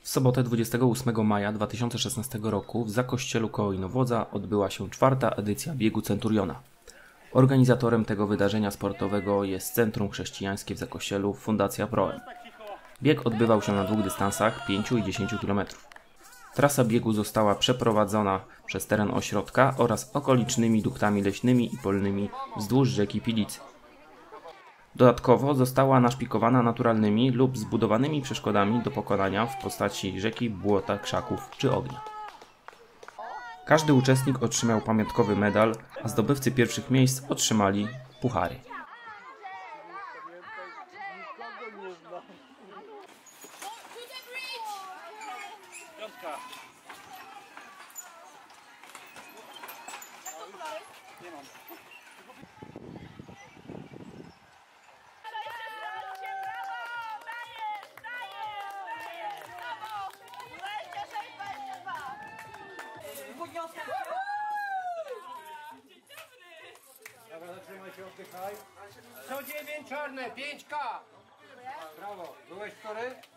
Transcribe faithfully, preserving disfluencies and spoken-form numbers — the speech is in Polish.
W sobotę dwudziestego ósmego maja dwa tysiące szesnastego roku w Zakościelu koło Inowłodza odbyła się czwarta edycja biegu Centuriona. Organizatorem tego wydarzenia sportowego jest Centrum Chrześcijańskie w Zakościelu Fundacja Proem. Bieg odbywał się na dwóch dystansach pięciu i dziesięciu kilometrów. Trasa biegu została przeprowadzona przez teren ośrodka oraz okolicznymi duktami leśnymi i polnymi wzdłuż rzeki Pilicy. Dodatkowo została naszpikowana naturalnymi lub zbudowanymi przeszkodami do pokonania w postaci rzeki, błota, krzaków czy ognia. Każdy uczestnik otrzymał pamiątkowy medal, a zdobywcy pierwszych miejsc otrzymali puchary. Dobra, zatrzymaj się, oddychaj. sto dziewięć czarne, pięć K. Brawo. Byłeś wczoraj?